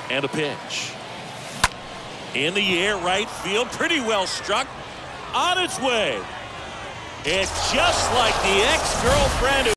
And a pitch. In the air, right field, pretty well struck. On its way. It's just like the ex-girlfriend